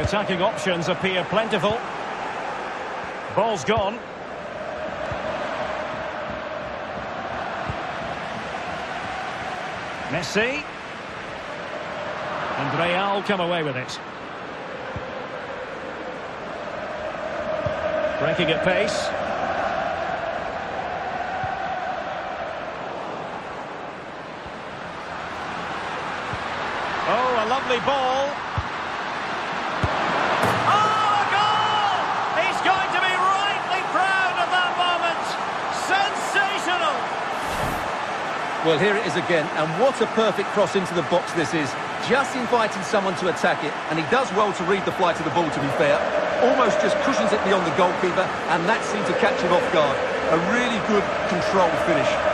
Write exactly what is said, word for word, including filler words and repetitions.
The attacking options appear plentiful. Ball's gone. Messi. And Real come away with it. Breaking at pace. Oh, a lovely ball. Oh, a goal! He's going to be rightly proud of that moment. Sensational! Well, here it is again, and what a perfect cross into the box this is. Just inviting someone to attack it, and he does well to read the flight of the ball, to be fair. Almost just cushions it beyond the goalkeeper, and that seemed to catch him off guard. A really good, controlled finish.